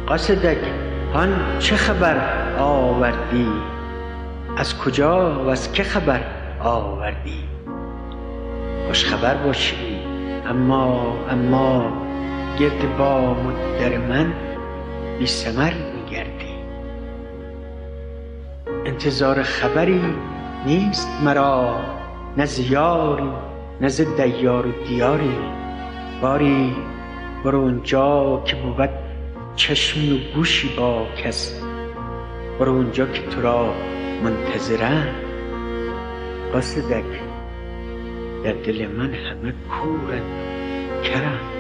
قاصدک هان چه خبر آوردی؟ از کجا و از که خبر آوردی؟ خوش خبر باشی اما گرد بام و در من بی ثمر میگردی. انتظار خبری نیست مرا، نه ز یاری نه ز دیار و دیاری. باری برو اونجا که بود چشمی و گوشی با کس، برو اونجا که تو را منتظرند. قاصدک در دل من همه کورند و کرند.